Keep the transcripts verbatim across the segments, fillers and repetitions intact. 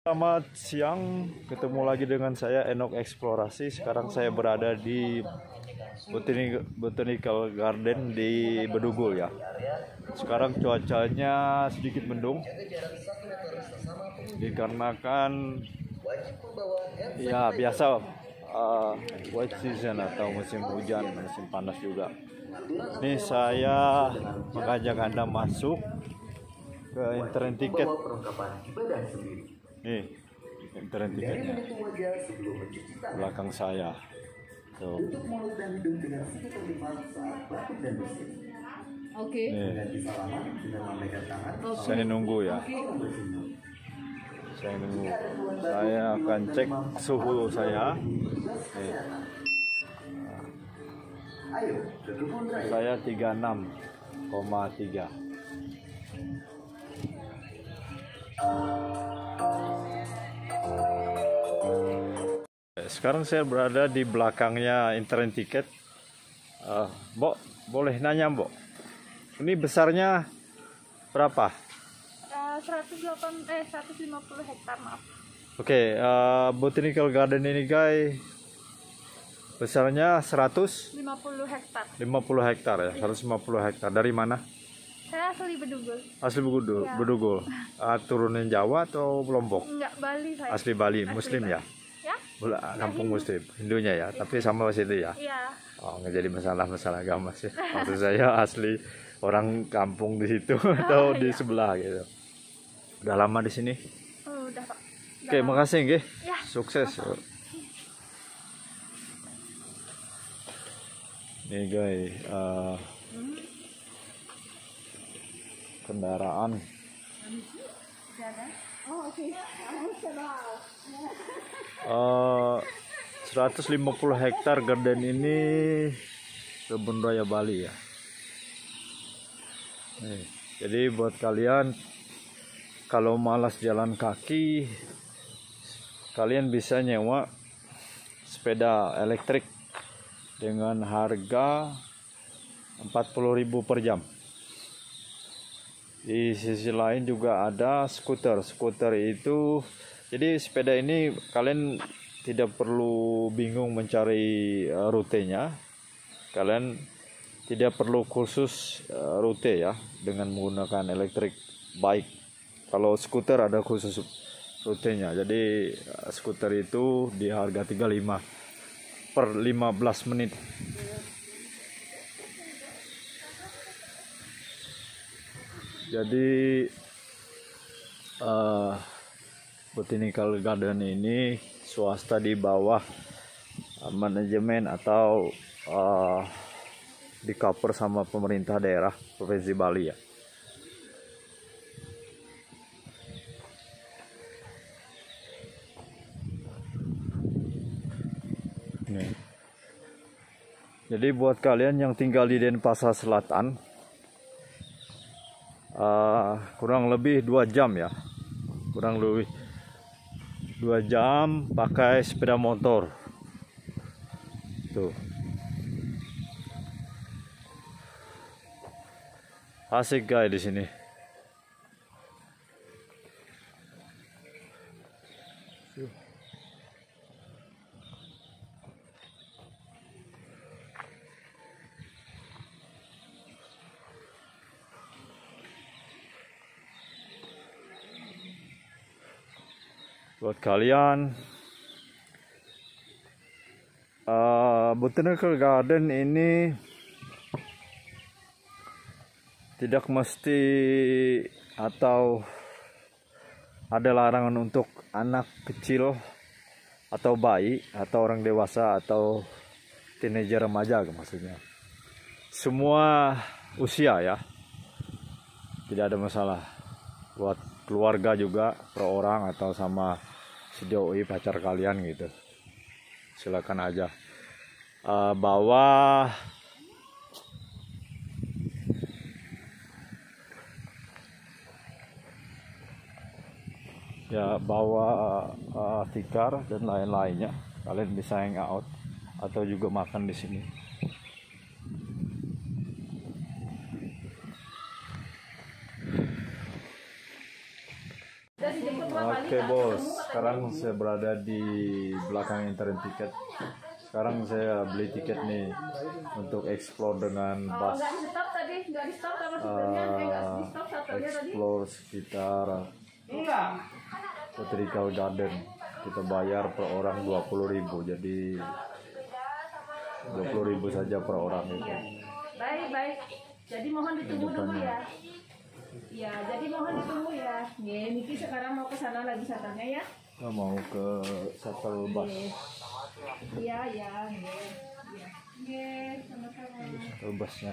Selamat siang, ketemu lagi dengan saya Enok Eksplorasi. Sekarang saya berada di Botanical Garden di Bedugul ya. Sekarang cuacanya sedikit mendung dikarenakan ya biasa uh, wet season atau musim hujan, musim panas juga. Ini saya mengajak Anda masuk ke internet tiket. Nih, internet tiketnya belakang saya. Tuh. Oke. Nih. Saya nunggu ya. Saya nunggu. Saya akan cek suhu saya. Nih. Saya tiga puluh enam koma tiga. Sekarang saya berada di belakangnya internet tiket. Uh, Mbok, boleh nanya Mbok? Ini besarnya berapa? Uh, seratus delapan eh seratus lima puluh hektar maaf. Oke, okay, uh, Botanical Garden ini guys besarnya seratus lima puluh hektar. lima puluh hektar ya, seratus lima puluh hektar. Dari mana? Saya asli Bedugul. Asli Bedugul. Ya. Bedugul. Uh, turunin Jawa atau Lombok? Enggak, Bali saya. Asli Bali, asli Muslim Bali. Ya? Ya? Kampung Muslim, Hindunya ya, tapi sama situ ya? Iya. Oh, nggak jadi masalah-masalah agama sih. Maksud saya asli orang kampung di situ atau oh, di iya. sebelah gitu. Udah lama di sini? Oh, udah Pak. Oke, lama. Makasih nggih. Ya. Sukses. Apa? Nih guys, uh, hmm. kendaraan. Oh, oke. Okay. Uh, seratus lima puluh hektar garden ini kebun raya Bali ya. Nih, jadi buat kalian kalau malas jalan kaki, kalian bisa nyewa sepeda elektrik dengan harga empat puluh ribu per jam. Di sisi lain juga ada skuter. Skuter itu, jadi sepeda ini kalian tidak perlu bingung mencari rutenya. Kalian tidak perlu khusus rute ya dengan menggunakan elektrik bike. Kalau skuter ada khusus rutenya. Jadi skuter itu di harga tiga puluh lima per lima belas menit. Jadi uh, Botanical Garden ini swasta di bawah uh, manajemen atau uh, di cover sama pemerintah daerah Provinsi Bali ya. Nih. Jadi buat kalian yang tinggal di Denpasar Selatan, Uh, kurang lebih dua jam ya, kurang lebih dua jam pakai sepeda motor. Tuh, asik guys di sini. Buat kalian, uh, Botanical Garden ini tidak mesti atau ada larangan untuk anak kecil atau bayi atau orang dewasa atau teenager remaja maksudnya. Semua usia ya, tidak ada masalah. Buat keluarga juga per orang atau sama si doi pacar kalian gitu, silakan aja. Uh, bawa ya bawa uh, tikar dan lain-lainnya. Kalian bisa hang out atau juga makan di sini. Oke bos, bos, sekarang saya berada di belakang internet tiket. Sekarang saya beli tiket nih untuk explore dengan Oh, bus. nggak di stop tadi, nggak di stop sama supirnya, eh, nggak di stop satunya tadi. Explore sekitar Botanical Garden. Kita bayar per orang dua puluh ribu, jadi dua puluh ribu saja per orang itu. Baik, baik. Jadi mohon ditunggu dulu ya. Iya, jadi mohon ditunggu ya. Nih, Niki sekarang mau ke sana lagi satanya ya. Kita mau ke shuttle bus. Iya, iya, nih. Iya. Nih, sama-sama. Shuttle busnya.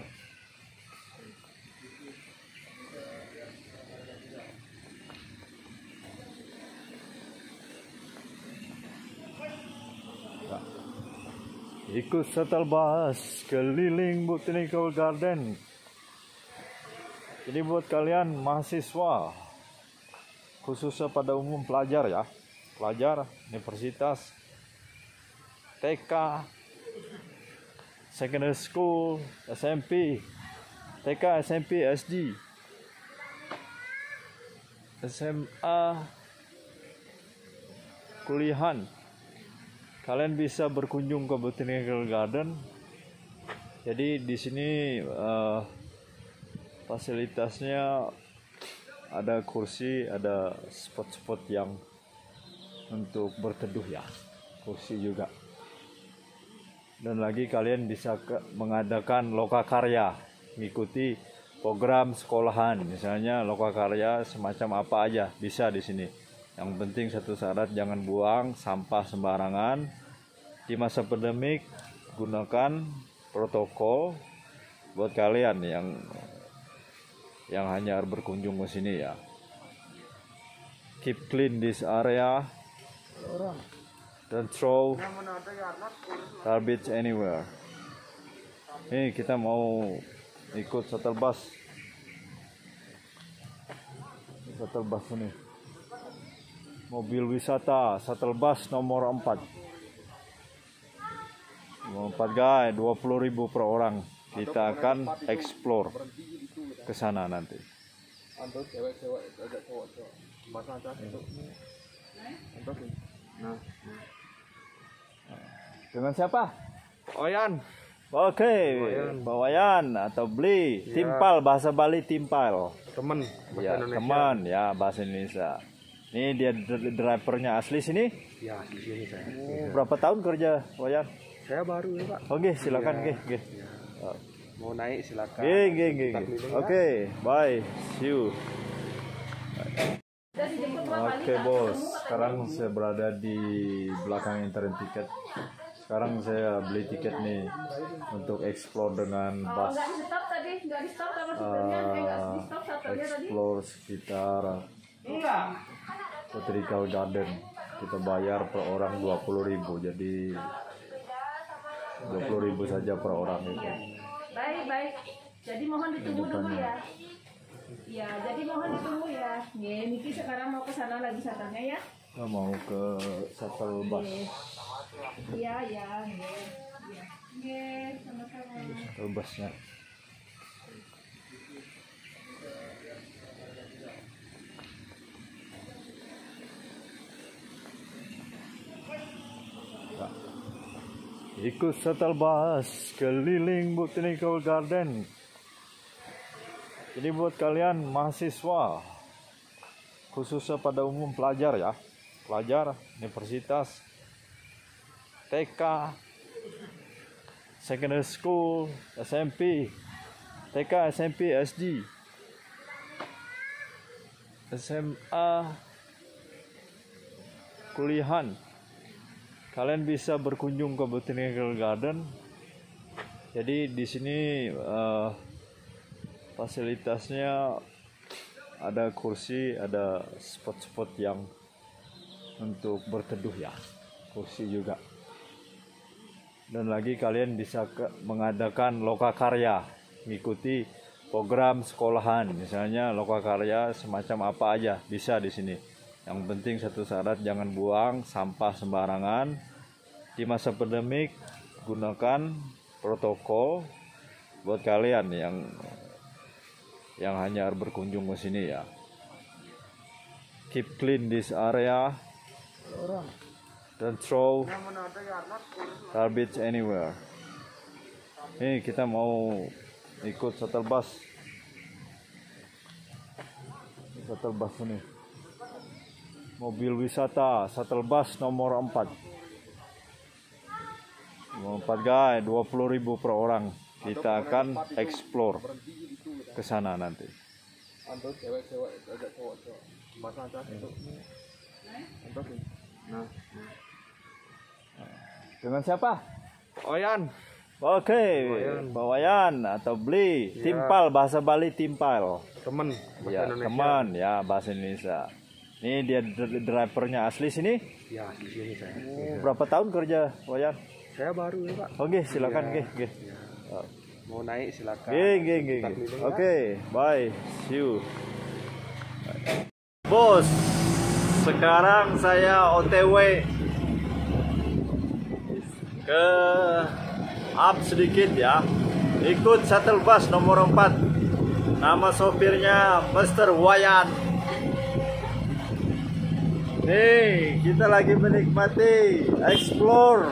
Nah, ikut shuttle bus keliling Botanical Garden. Ini buat kalian mahasiswa, khususnya pada umum pelajar ya, pelajar universitas, T K, secondary school, S M P, T K, S M P, S D, S M A, kuliahan. Kalian bisa berkunjung ke Botanical Garden. Jadi di sini uh, fasilitasnya ada kursi, ada spot-spot yang untuk berteduh ya, kursi juga. Dan lagi kalian bisa ke, mengadakan lokakarya, mengikuti program sekolahan, misalnya lokakarya semacam apa aja bisa di sini. Yang penting satu syarat, jangan buang sampah sembarangan. Di masa pandemik gunakan protokol buat kalian yang yang hanya berkunjung ke sini ya. Keep clean this area. Don't throw garbage anywhere. Nih kita mau ikut shuttle bus. Shuttle bus ini. Mobil wisata shuttle bus nomor empat. Nomor empat guys, dua puluh ribu per orang. Kita akan explore ke sana nanti. Dengan siapa? Oyan. Oke, bawayan atau beli, timpal, bahasa Bali timpal. Temen Ya, teman ya, bahasa Indonesia. Ini dia drivernya asli sini. Ya, di sini saya. Oh, berapa tahun kerja, Wayan? Saya baru ya, Pak. Oke, silakan, oke, oke. Mau naik silakan. Oke, oke, oke. Oke, bye. See you. Udah dijemput dua kali, Oke Kak. bos, sekarang saya berada di belakang internet tiket. Sekarang saya beli tiket nih untuk explore dengan Oh, bus. nggak di stop tadi, nggak di stop sama supirnya, eh, nggak di stop satunya tadi. Explore sekitar Botanical Garden. Kita bayar per orang dua puluh ribu, jadi dua puluh ribu saja per orang itu. Baik, baik. Jadi mohon ditunggu dulu ya. Iya, jadi mohon ditunggu ya. Nih, Niki sekarang mau ke sana lagi satanya ya. Kita mau ke shuttle bus. Nih. Iya, iya, nih. Iya. Nih, sama-sama. Shuttle busnya. Nah, ikut shuttle bus keliling Botanical Garden. Jadi buat kalian mahasiswa, khususnya pada umum pelajar ya, pelajar universitas, T K, secondary school, S M P, T K, S M P, S D, S M A, kuliahan. Kalian bisa berkunjung ke Botanical Garden. Jadi di sini uh, fasilitasnya ada kursi, ada spot-spot yang untuk berteduh ya, kursi juga. Dan lagi kalian bisa ke, mengadakan lokakarya, mengikuti program sekolahan, misalnya lokakarya semacam apa aja bisa di sini. Yang penting satu syarat, jangan buang sampah sembarangan. Di masa pandemik gunakan protokol buat kalian yang yang hanya berkunjung ke sini ya. Keep clean this area. Don't throw garbage anywhere. Nih kita mau ikut shuttle bus. Shuttle bus ini. Mobil wisata shuttle bus nomor empat. Nomor empat guys, dua puluh ribu per orang. Kita akan explore ke sana nanti. Dengan siapa? Oyan. Oke, bawayan atau beli, timpal bahasa Bali timpal. Temen. Ya, teman ya bahasa Indonesia. Ini dia dr- drivernya asli sini. Ya, di sini saya. Oh, berapa tahun kerja, Wayan? Saya baru ya Pak. Oke, silakan, oke, oke. Mau naik silakan. Oke, oke, oke. Kita keliling ya. Oke, bye, see you. Bos, sekarang saya O T W ke up sedikit ya. Ikut shuttle bus nomor empat. Nama sopirnya mister Wayan. Nih, kita lagi menikmati explore.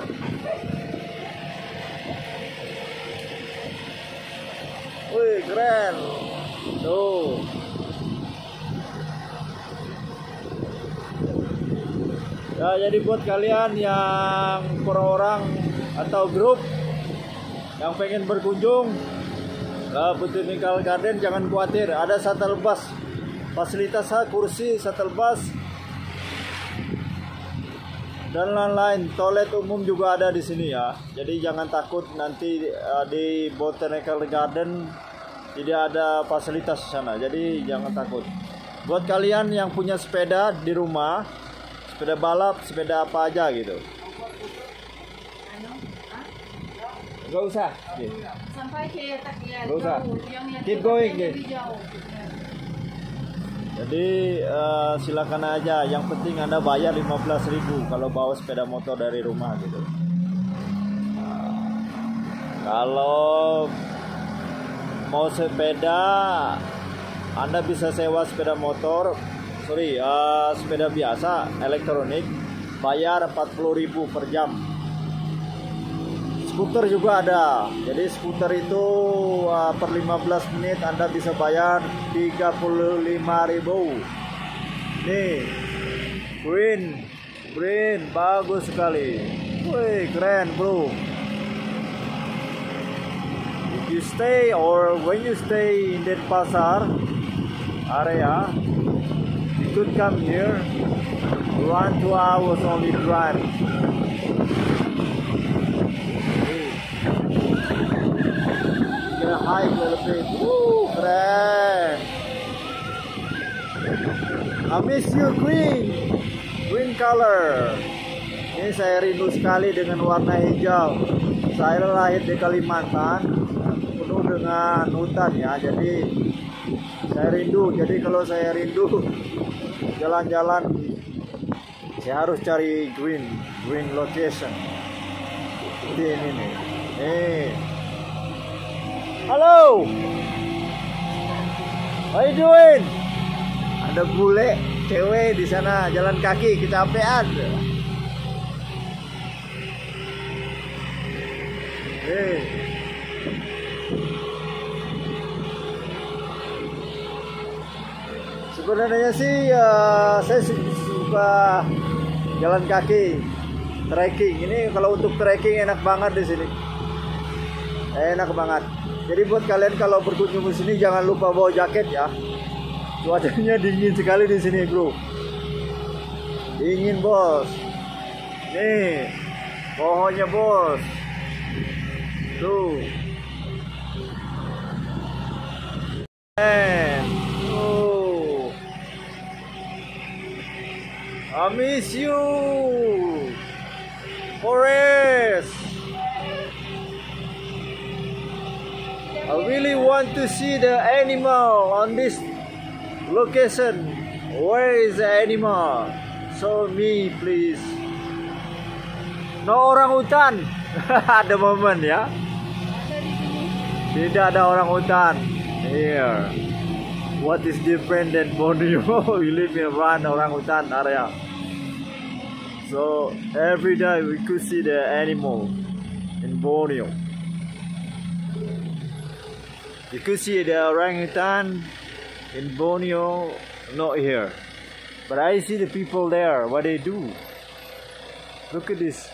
Wih, keren. Tuh. Ya, jadi buat kalian yang per orang atau grup yang pengen berkunjung ke Botanical Garden, jangan khawatir, ada shuttle bus. Fasilitasnya kursi, shuttle bus, dan lain-lain. Toilet umum juga ada di sini ya. Jadi jangan takut nanti uh, di Botanical Garden tidak ada fasilitas di sana. Jadi jangan takut. Buat kalian yang punya sepeda di rumah, sepeda balap, sepeda apa aja gitu. Gak usah. Sampai ke ya, Gak usah. jauh, yang yang Keep kita going, jadi Ki. jauh. Jadi uh, silakan aja. Yang penting Anda bayar lima belas ribu kalau bawa sepeda motor dari rumah gitu. Nah, kalau mau sepeda, Anda bisa sewa sepeda motor, sorry, uh, sepeda biasa elektronik, bayar empat puluh ribu per jam. Skuter juga ada. Jadi skuter itu uh, per lima belas menit Anda bisa bayar tiga puluh lima ribu. Nih, green, green, bagus sekali. Wih, keren bro. If you stay or when you stay in Denpasar area, you could come here. One two hours only drive. High a little bit. Woo, keren. I miss you green. Green color. Ini saya rindu sekali dengan warna hijau. Saya lahir di Kalimantan, penuh dengan hutan ya. Jadi saya rindu. Jadi kalau saya rindu jalan-jalan, saya harus cari green, green location. Seperti ini nih. Nih. Halo, how you doing? Ada bule, cewek di sana jalan kaki, kecapean. Hey. Sebenarnya sih uh, saya suka jalan kaki, trekking. Ini kalau untuk trekking enak banget di sini, enak banget. Jadi buat kalian kalau berkunjung ke sini jangan lupa bawa jaket ya. Cuacanya dingin sekali di sini, bro. Dingin, bos. Nih, pohonnya, bos. Tuh. And oh. I miss you. Forest. I really want to see the animal on this location. Where is the animal? Show me, please. No orang hutan. Ada momen ya. Tidak ada orang hutan. Here. What is different than Borneo? We live in one orang hutan area. So every day we could see the animal in Borneo. You could see the orangutan in Borneo, not here. But I see the people there, what they do. Look at this.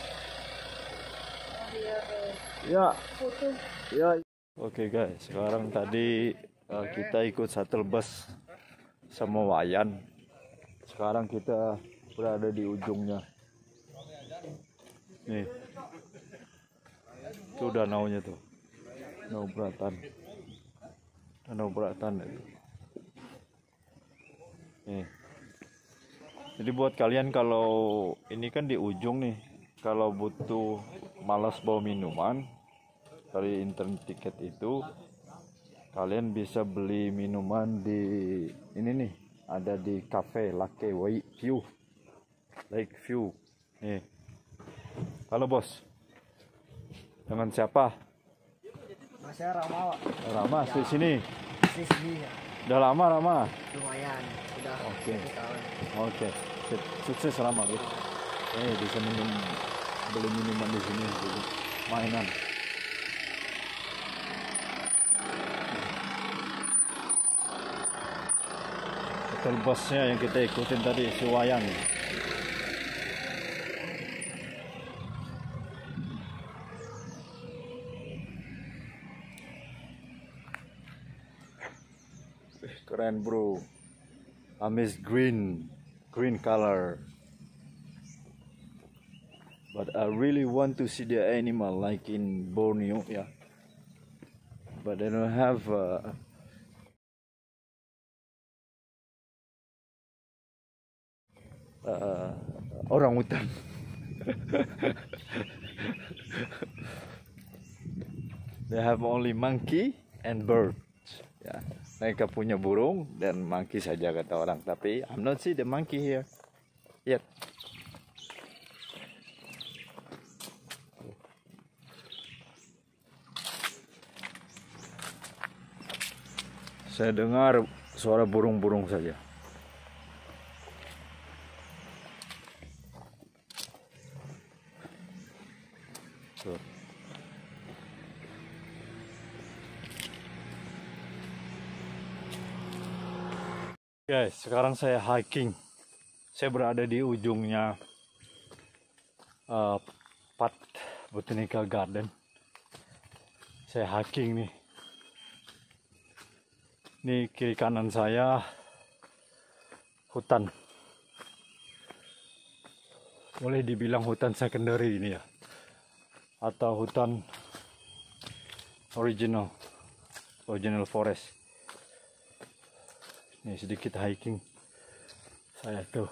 Ya, ya. Oke guys, sekarang tadi uh, kita ikut shuttle bus sama Wayan. Sekarang kita berada di ujungnya. Nih, itu danaunya tuh, Danau Bratan, Danau Bratan itu. Nih. Jadi buat kalian kalau ini kan di ujung nih, kalau butuh malas bawa minuman dari internet tiket itu, kalian bisa beli minuman di ini nih, ada di cafe Lake View, Lake View. Nih. Halo bos, dengan siapa? Mas saya Rama, Pak. Rama, di sini. Di sini ya. Udah lama Rama? Lumayan, sudah Oke. satu tahun. Oke, Sip. Sukses Rama. Ya. Eh, bisa minum, beli minuman di sini, beli mainan. Hotel busnya yang kita ikutin tadi, si Wayan. Keren bro, Amis green, green color. But I really want to see the animal like in Borneo, yeah. But they don't have uh, uh, orangutan. They have only monkey and birds. Ya, mereka punya burung dan monkey saja kata orang. Tapi I'm not see the monkey here yet. Saya dengar suara burung-burung saja. Tuh. Guys, sekarang saya hiking. Saya berada di ujungnya uh, Pat Botanical Garden. Saya hiking nih. Ini kiri kanan saya hutan. Boleh dibilang hutan secondary ini ya. Atau hutan original. Original forest. Ini sedikit hiking saya tuh.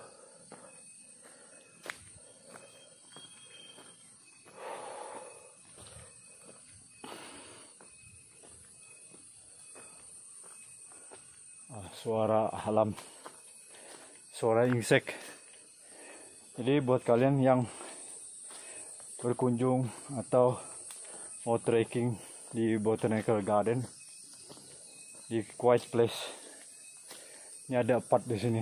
Ah, suara alam, suara insek. Jadi buat kalian yang berkunjung atau mau trekking di Botanical Garden, di quiet place, ini ada part di sini.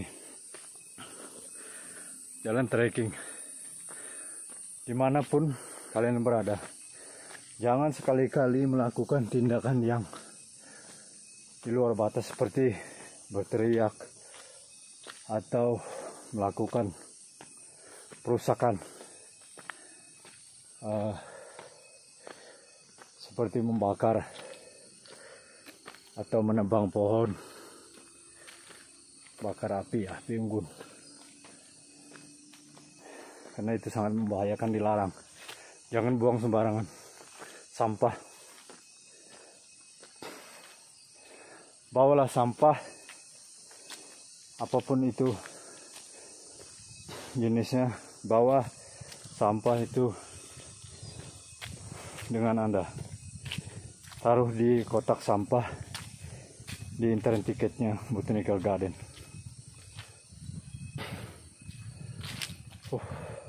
Jalan trekking. Dimanapun kalian berada, jangan sekali-kali melakukan tindakan yang di luar batas seperti berteriak atau melakukan perusakan uh, seperti membakar atau menebang pohon, bakar api, api unggun, karena itu sangat membahayakan, dilarang. Jangan buang sembarangan sampah. Bawalah sampah apapun itu jenisnya, bawa sampah itu dengan Anda, taruh di kotak sampah di internet tiketnya Botanical Garden. Oh.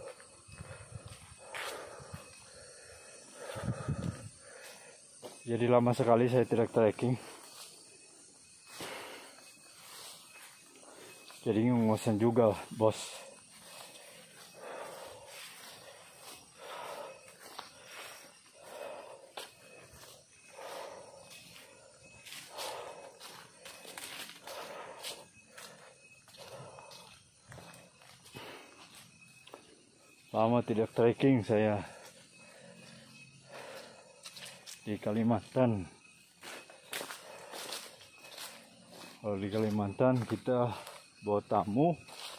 Jadi lama sekali saya tidak trekking. Jadi ngosen juga, bos. Lama tidak trekking saya di Kalimantan. Kalau di Kalimantan kita bawa tamu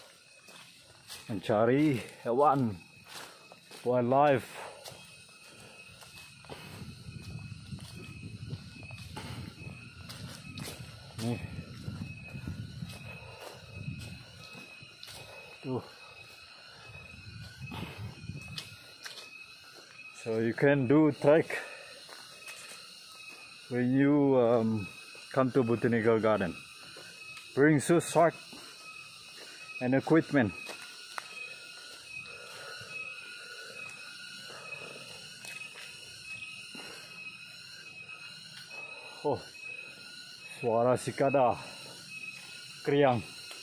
mencari hewan, wildlife. Nih, tuh. So you can do trek when you um, come to Botanical Garden. Bring shoes, sock, and equipment. Oh, suara sikada, kriang.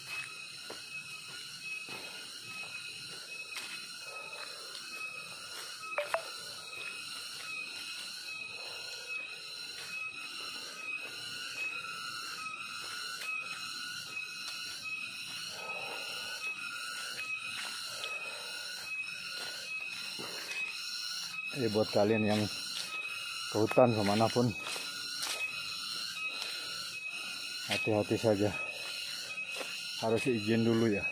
Ini buat kalian yang ke hutan kemanapun, hati-hati saja, harus izin dulu ya.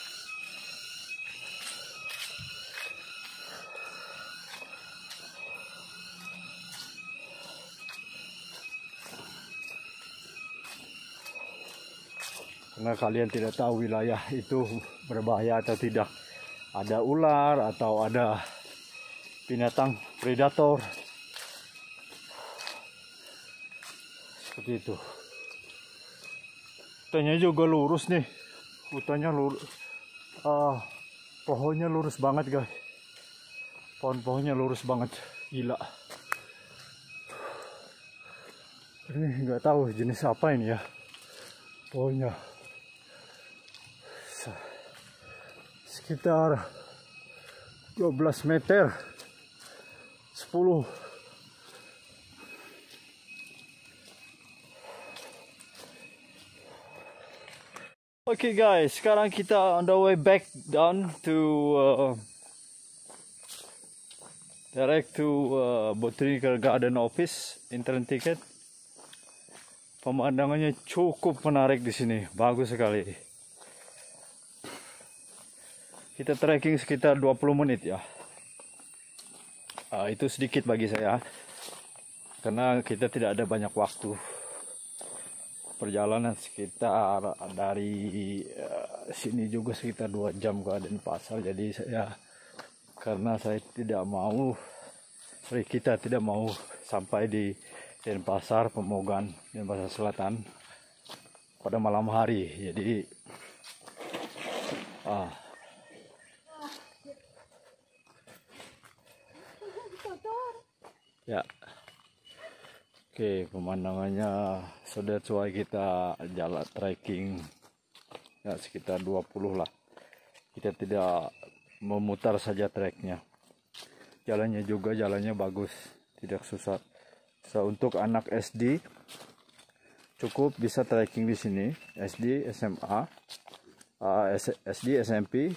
Karena kalian tidak tahu wilayah itu berbahaya atau tidak, ada ular atau ada binatang predator seperti itu. Hutannya juga lurus nih, hutannya lurus, uh, pohonnya lurus banget guys, pohon-pohonnya lurus banget, gila. Ini nggak tahu jenis apa ini ya pohonnya. Sekitar dua belas meter, sepuluh. Oke okay guys, sekarang kita on the way back down to uh, direct to uh, Botanical Garden Office, intern ticket. Pemandangannya cukup menarik di sini, bagus sekali. Kita trekking sekitar dua puluh menit ya. Uh, itu sedikit bagi saya, karena kita tidak ada banyak waktu. Perjalanan sekitar dari uh, sini juga sekitar dua jam ke Denpasar. Jadi saya, karena saya tidak mau, sorry, kita tidak mau sampai di Denpasar, Pemogan, Denpasar Selatan pada malam hari. Jadi ah ya, oke, pemandangannya sudah sesuai, kita jalan trekking ya sekitar dua puluh lah. Kita tidak memutar saja treknya, jalannya juga jalannya bagus, tidak susah. So, untuk anak S D cukup bisa trekking di sini, S D, S M A, uh, S D, S M P,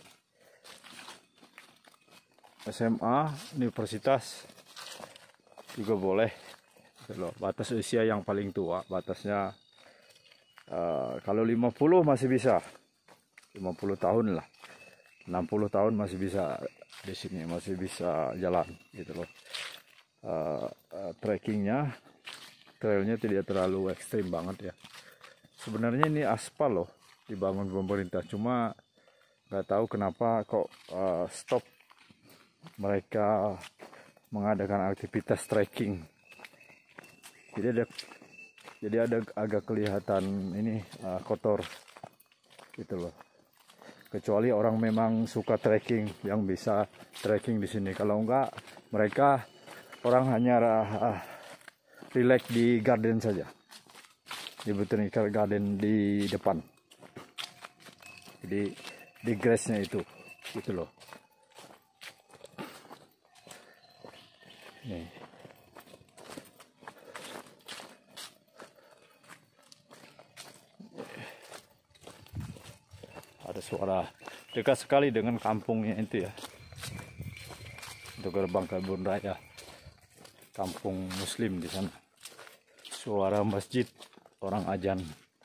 S M A, universitas juga boleh. Batas usia yang paling tua, batasnya uh, kalau lima puluh masih bisa, lima puluh tahun lah, enam puluh tahun masih bisa di sini, masih bisa jalan gitu loh. Uh, uh, trekkingnya, trailnya tidak terlalu ekstrim banget ya. Sebenarnya ini aspal loh, dibangun pemerintah, cuma nggak tahu kenapa kok uh, stop mereka mengadakan aktivitas trekking. Jadi ada, jadi ada agak kelihatan ini uh, kotor gitu loh. Kecuali orang memang suka trekking yang bisa trekking di sini. Kalau enggak, mereka orang hanya uh, relax di garden saja, di Botanical Garden di depan. Jadi di grassnya itu, gitu loh. Nih. Ada suara, dekat sekali dengan kampungnya itu ya. pintu gerbang Kebun Raya, kampung Muslim di sana. Suara masjid, orang azan.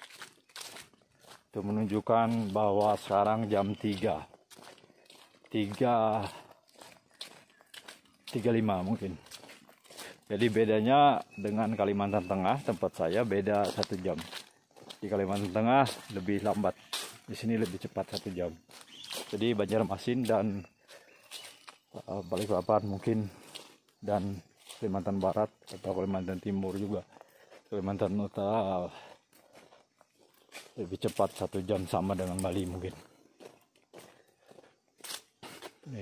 Itu menunjukkan bahwa sekarang jam tiga. tiga tiga puluh lima mungkin. Jadi bedanya dengan Kalimantan Tengah, tempat saya beda satu jam. Di Kalimantan Tengah lebih lambat, di sini lebih cepat satu jam. Jadi Banjarmasin dan uh, Balikpapan mungkin, dan Kalimantan Barat atau Kalimantan Timur juga, Kalimantan Utara lebih cepat satu jam, sama dengan Bali mungkin. Nih.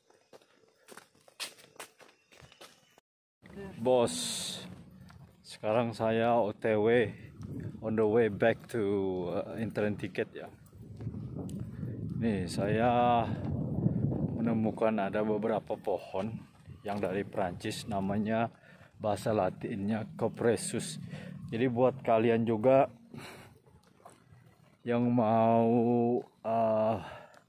Bos, sekarang saya O T W, on the way back to uh, internet ticket ya. Nih saya menemukan ada beberapa pohon yang dari Prancis, namanya bahasa Latinnya Cupressus. Jadi buat kalian juga yang mau uh,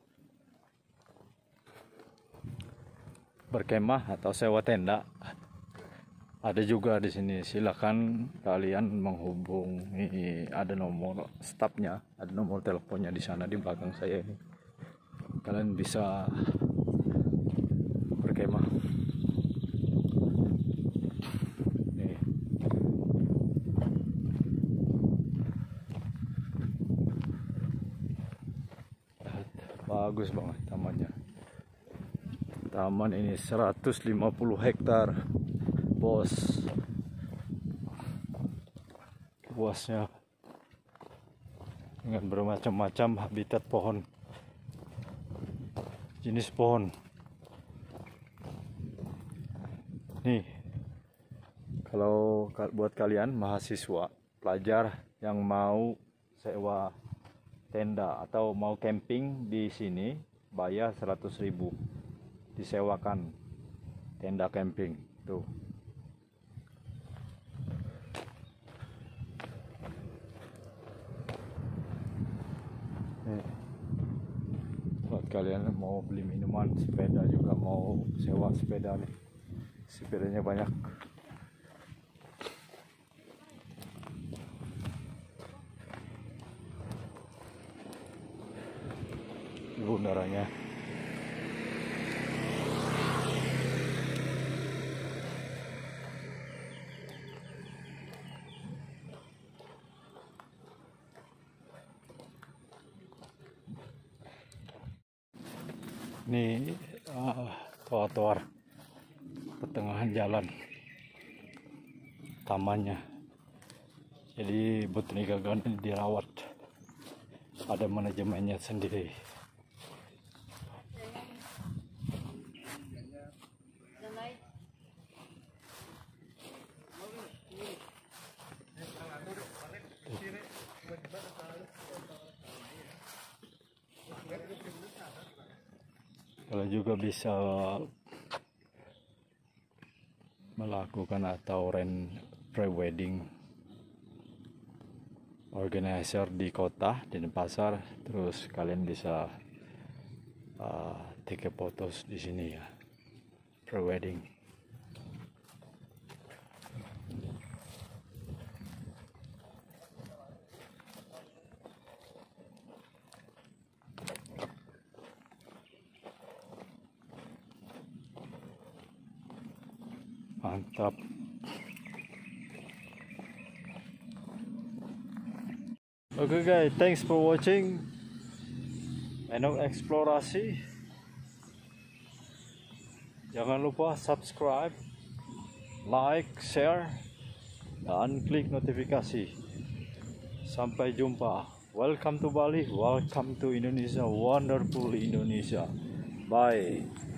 berkemah atau sewa tenda, ada juga di sini. Silakan kalian menghubungi, ada nomor stafnya, ada nomor teleponnya di sana di belakang saya ini. Kalian bisa berkemah. Nih. Bagus banget tamannya. Taman ini seratus lima puluh hektar, bos. Luasnya dengan bermacam-macam habitat pohon, jenis pohon. Nih, kalau buat kalian mahasiswa, pelajar yang mau sewa tenda atau mau camping di sini, bayar seratus ribu, disewakan tenda camping tuh. Nih, buat kalian mau beli minuman, sepeda juga mau sewa sepeda nih, sepedanya banyak. Bundarannya. Ini uh, trotoar pertengahan jalan tamannya. Jadi Botanica Garden dirawat, ada manajemennya sendiri. Kalau juga bisa melakukan atau rent pre-wedding organizer di kota, di Denpasar, terus kalian bisa uh, take fotos di sini ya, pre-wedding. Mantap. Oke guys, thanks for watching Enok Eksplorasi. Jangan lupa subscribe, like, share, dan klik notifikasi. Sampai jumpa. Welcome to Bali, welcome to Indonesia, wonderful Indonesia. Bye.